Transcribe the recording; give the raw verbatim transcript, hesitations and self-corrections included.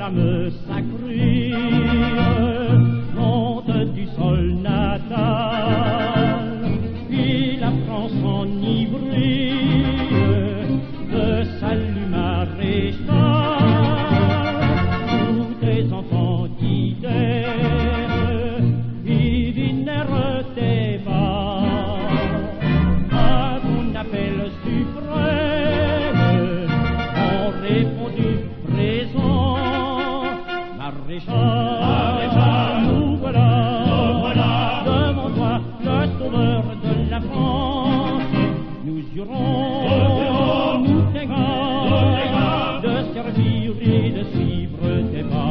flamme sacrée monte du sol natal, puis la France enivrée de salut maréchal, tous tes enfants d'hiver y vinèrent tes bas, à ton appel suprême ont répondu présent. Maréchal, nous voilà, nous voilà, devant toi, le sauveur de la France. Nous jurons, nous t'égons, de servir et de suivre tes pas.